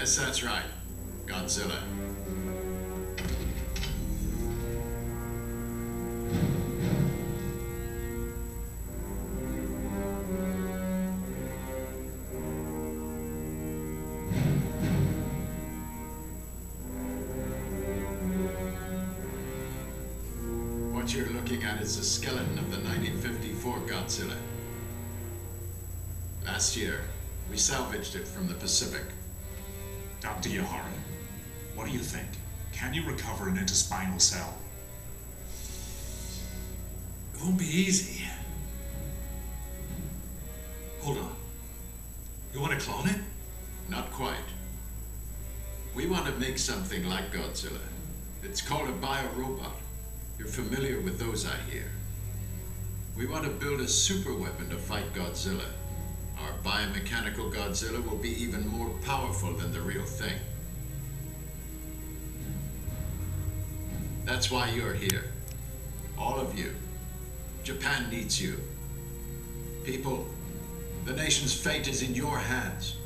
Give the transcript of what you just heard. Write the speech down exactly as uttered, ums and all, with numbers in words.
Yes, that's right. Godzilla. What you're looking at is the skeleton of the nineteen fifty-four Godzilla. Last year, we salvaged it from the Pacific. Doctor Yahara, what do you think? Can you recover an interspinal cell? It won't be easy. Hold on. You want to clone it? Not quite. We want to make something like Godzilla. It's called a biorobot. You're familiar with those, I hear. We want to build a super weapon to fight Godzilla. Our biomechanical Godzilla will be even more powerful than the real thing. That's why you're here. All of you. Japan needs you. People, the nation's fate is in your hands.